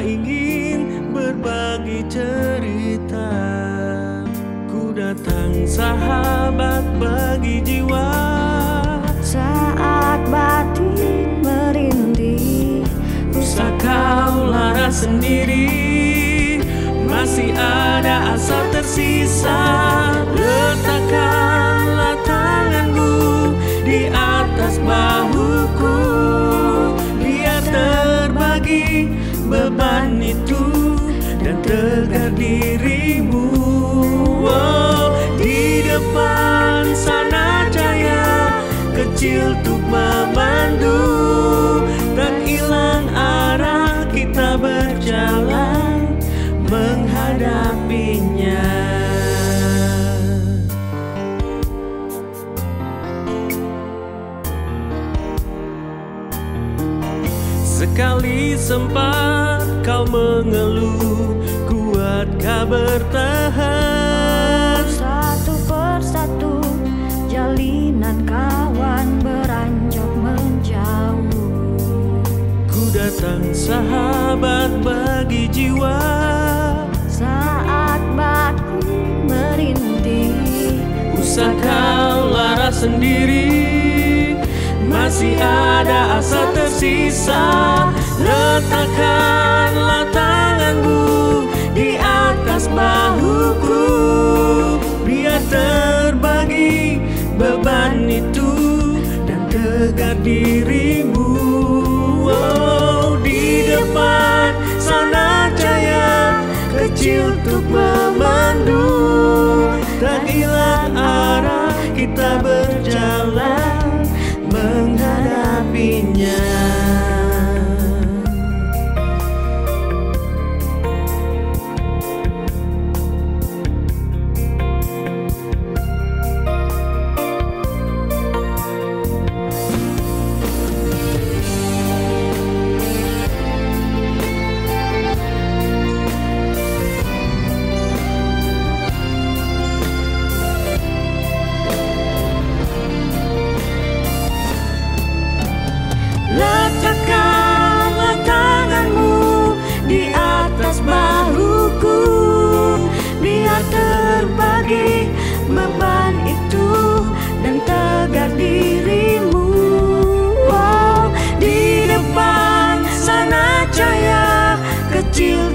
ingin berbagi cerita. Ku datang sahabat bagi jiwa. Saat batin merintih, Usah kau lara sendiri, masih ada asa tersisa. Letakkanlah tanganmu di atas bahuku, biar terbagi beban itu dan tegar dirimu. Oh, di depan sana cahaya kecil untuk memandu, tak hilang arah kita berjalan menghadapinya. Sekali sempat kau mengeluh, kuatkah bertahan? satu persatu jalinan kawan beranjak menjauh. Ku datang sahabat bagi jiwa. Saat batin merintih, Usah kau lara sendiri, masih ada asa tersisa. Letakkanlah tanganmu di atas bahuku, biar terbagi beban itu dan tegar dirimu. Oh, di depan sana cahaya kecil untuk memandu, tak hilang arah kita berjalan menghadapinya. Letakkanlah tanganmu di atas bahuku, biar terbagi beban itu dan tegar dirimu. Oh, di depan sana cahaya kecil